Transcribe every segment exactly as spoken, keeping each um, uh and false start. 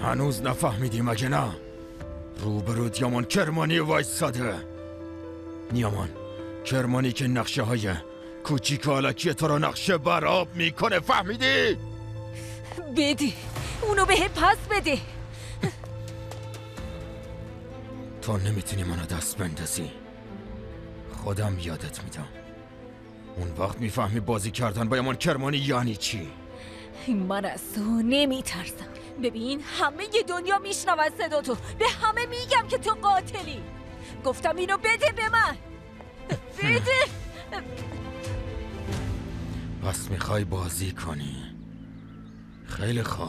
هنوز نفهمیدی مگه نه؟ روبرود یامان کرمانی وایساده. یامان کرمانی که نقشه های کوچیک الکی تو رو نقشه براب میکنه، فهمیدی؟ بدی اونو به پس بده. تو نمیتونی منو دست بندازی، خودم یادت میدم. اون وقت میفهمی بازی کردن با یامان کرمانی یعنی چی. من از تو نمیترسم. ببین همه ی دنیا میشنون صدا تو. به همه میگم که تو قاتلی. گفتم اینو بده به من. بده. پس میخوای بازی کنی؟ خیلی خوب.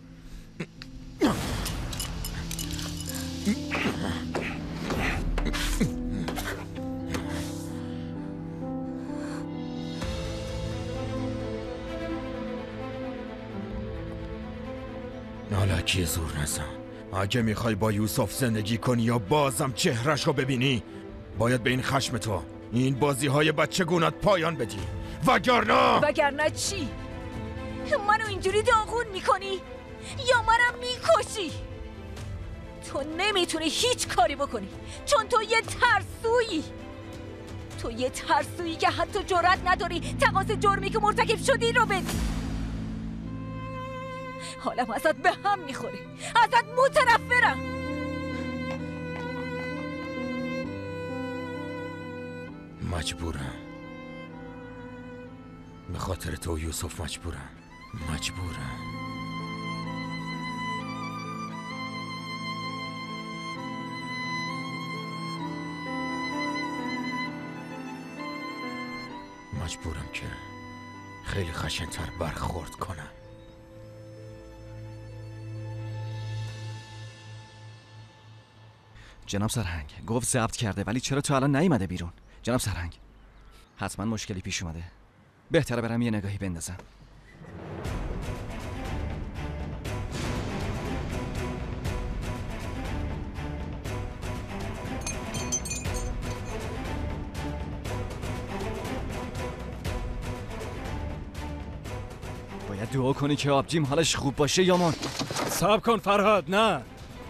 نالکی زور نزن. اگه میخوای با یوسف زندگی کنی یا بازم چهرش رو ببینی، باید به این خشم تو، این بازی های بچه گونت پایان بدی. وگرنه وگرنه چی؟ منو اینجوری داغون میکنی؟ یا منم میکشی؟ تو نمیتونی هیچ کاری بکنی چون تو یه ترسویی. تو یه ترسویی که حتی جرأت نداری تقاضا جرمی که مرتکب شدی رو بدی. حالم ازت به هم میخوره، ازت متنفرم. مجبورم، به خاطر تو یوسف مجبورم مجبورم مجبورم که خیلی خشن‌تر برخورد کنم. جناب سرهنگ گفت ضبط کرده، ولی چرا تو الان نیومده بیرون؟ جناب سرهنگ حتما مشکلی پیش اومده، بهتره برم یه نگاهی بندازم. باید دعا کنی که آبجیم حالش خوب باشه. یامان صبر کن فرهاد. نه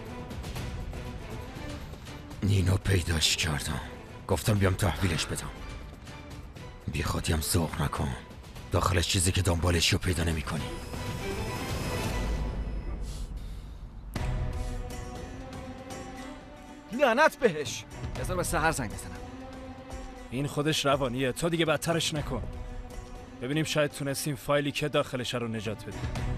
نینو پیداش کردم، گفتم بیام تحویلش بدم. بی خودیم ذوق نکن، داخلش چیزی که دنبالش رو پیدا نمی کنی. لعنت بهش. بذار به سحر زنگ بزنم. این خودش روانیه، تو دیگه بدترش نکن. ببینیم شاید تونستیم فایلی که داخلش رو نجات بدیم.